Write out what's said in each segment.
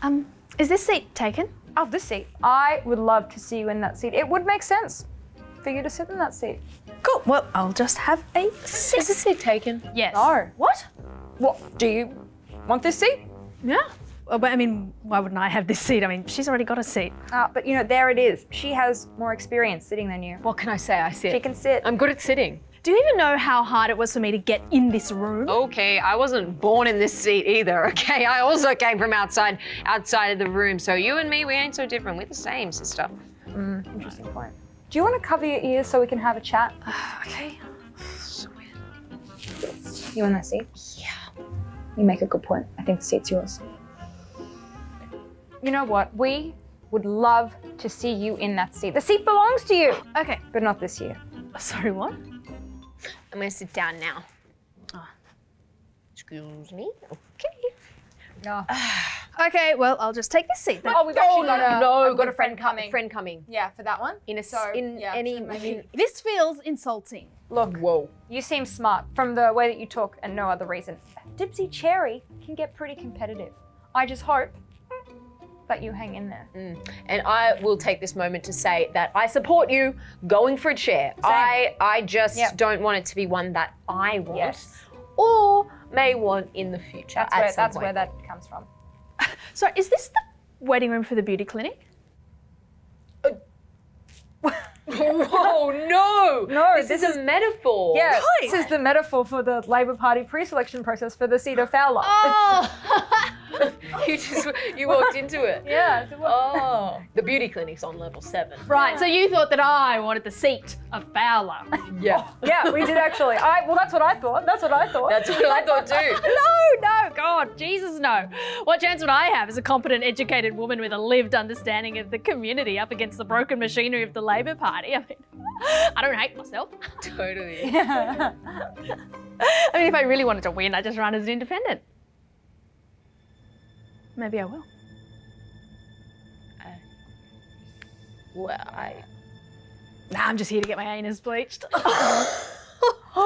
Is this seat taken? Oh, this seat. I would love to see you in that seat. It would make sense for you to sit in that seat. Cool. Well, I'll just have a seat. Is this seat taken? Yes. No. What? What? Do you want this seat? Yeah. Well, but I mean, why wouldn't I have this seat? I mean, she's already got a seat. But you know, there it is. She has more experience sitting than you. What can I say? I sit. She can sit. I'm good at sitting. Do you even know how hard it was for me to get in this room? Okay, I wasn't born in this seat either, okay? I also came from outside of the room, so you and me, we ain't so different. We're the same, sister. Interesting point. Do you want to cover your ears so we can have a chat? Okay. So weird. You in that seat? Yeah. You make a good point. I think the seat's yours. You know what? We would love to see you in that seat. The seat belongs to you. Okay. But not this year. Sorry, what? I'm gonna sit down now. Excuse me. Okay. Yeah. Okay, well, I'll just take this seat then. Oh, we've actually got a friend coming. coming. Friend coming. Yeah, for that one. This feels insulting. Look, Whoa. you seem smart from the way that you talk and no other reason. Dipsy Cherry can get pretty competitive. I just hope that you hang in there. And I will take this moment to say that I support you going for a chair. I just don't want it to be one that I want or may want in the future. That's where that comes from. So is this the waiting room for the beauty clinic? Oh no! No, this is a metaphor. Yeah, this is the metaphor for the Labor Party pre-selection process for the seat of Fowler. Oh! you walked into it. Yeah. Oh, the beauty clinic's on level 7. Right, so you thought that I wanted the seat of Fowler. Yeah. Yeah, we did actually. Well, that's what I thought. That's what I thought. That's what I thought too. No, God, Jesus, no. What chance would I have as a competent, educated woman with a lived understanding of the community up against the broken machinery of the Labor Party? I mean, I don't hate myself. Totally. I mean, if I really wanted to win, I'd just run as an independent. Maybe I will. Well, Nah, I'm just here to get my anus bleached. Wow.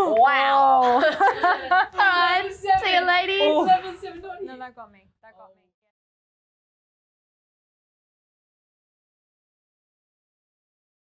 All right, see you ladies. No, that got me. That got me.